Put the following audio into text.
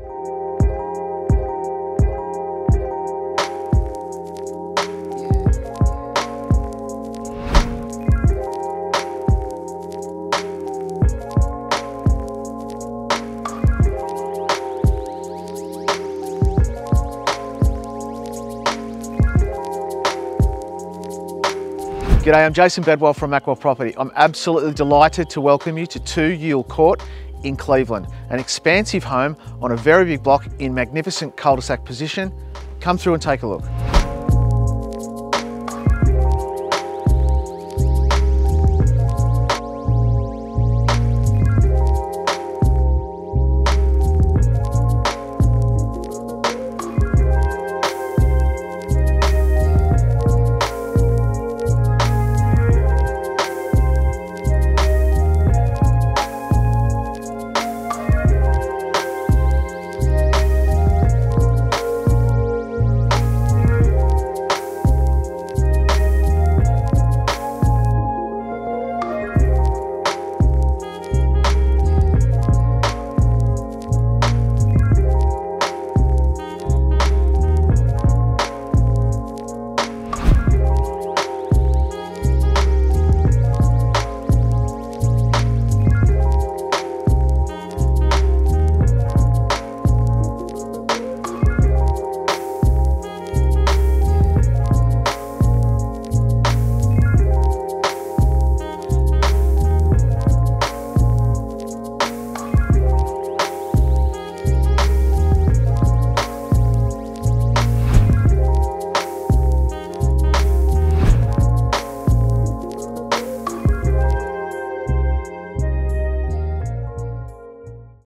G'day, I'm Jason Bedwell from Macwell Property. I'm absolutely delighted to welcome you to 2 Yule Court in Cleveland, an expansive home on a very big block in magnificent cul-de-sac position. Come through and take a look.